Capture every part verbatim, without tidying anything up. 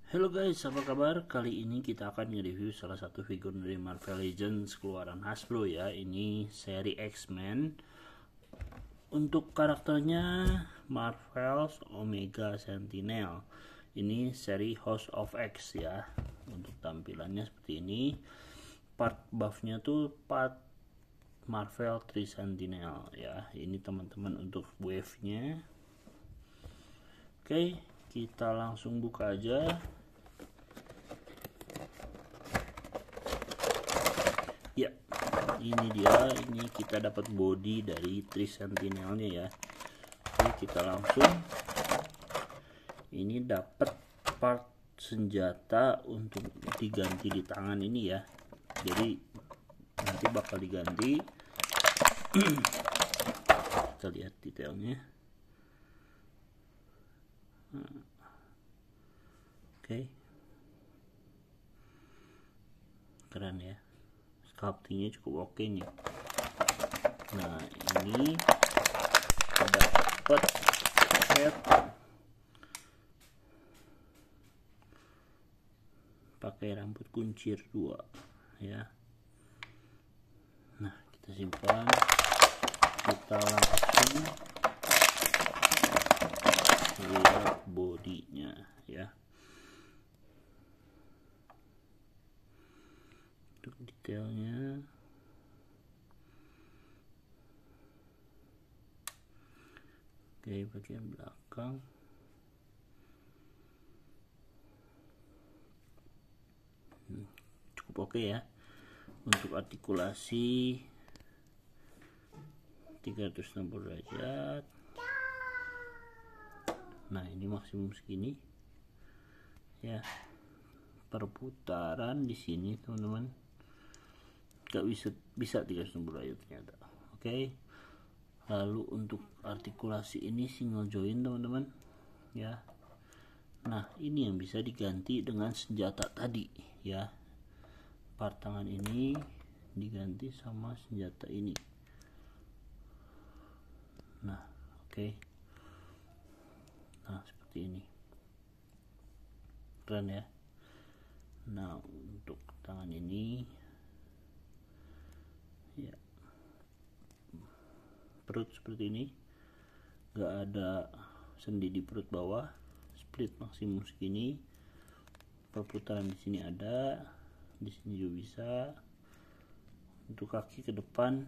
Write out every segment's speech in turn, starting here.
Halo guys, apa kabar? Kali ini kita akan nge-review salah satu figur dari Marvel Legends keluaran Hasbro ya. Ini seri X-Men. Untuk karakternya Marvel's Omega Sentinel. Ini seri House of X ya. Untuk tampilannya seperti ini. Part buffnya tuh part Marvel three Sentinel ya. Ini teman-teman untuk wave-nya. Oke, kita langsung buka aja. Ya, ini dia. Ini kita dapat body dari three Sentinelnya ya. Oke, kita langsung. Ini dapat part senjata untuk diganti di tangan ini ya. Jadi nanti bakal diganti. Kita lihat detailnya. Oke, okay. Keren ya, sculptingnya cukup oke nih. Nah, ini dapat set pakai rambut kuncir dua ya. Nah, kita simpan, kita langsung lihat bodinya ya. Untuk detailnya oke, bagian belakang hmm, cukup oke ya. Untuk artikulasi tiga ratus enam puluh derajat. Nah, ini maksimum segini ya. Perputaran di sini teman-teman nggak bisa bisa tiga ratus enam puluh derajat ternyata. Oke, lalu untuk artikulasi ini single joint teman-teman ya. Nah, ini yang bisa diganti dengan senjata tadi ya. Part tangan ini diganti sama senjata ini. Nah, oke. Nah, seperti ini. Keren ya. Nah, untuk tangan ini ya, perut seperti ini, nggak ada sendi di perut bawah, split maksimum segini. Perputaran di sini ada, di sini juga bisa. Untuk kaki ke depan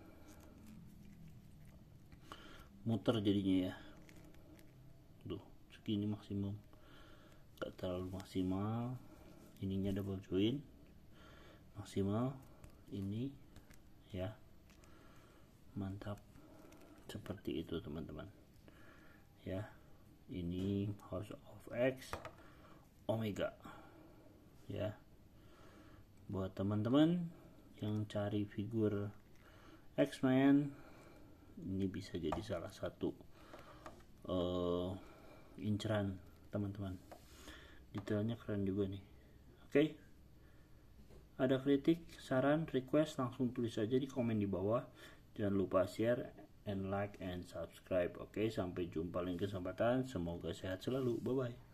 muter jadinya ya. Tuh, segini maksimum, nggak terlalu maksimal. Ininya double joint maksimal ini ya. Mantap, seperti itu teman-teman ya. Ini House of X Omega ya. Buat teman-teman yang cari figur X-Men, ini bisa jadi salah satu uh, inceran teman-teman. Detailnya keren juga nih. Oke, okay. Ada kritik, saran, request, langsung tulis aja di komen di bawah. Jangan lupa share and like and subscribe. Oke, okay, sampai jumpa lain kesempatan. Semoga sehat selalu. Bye bye.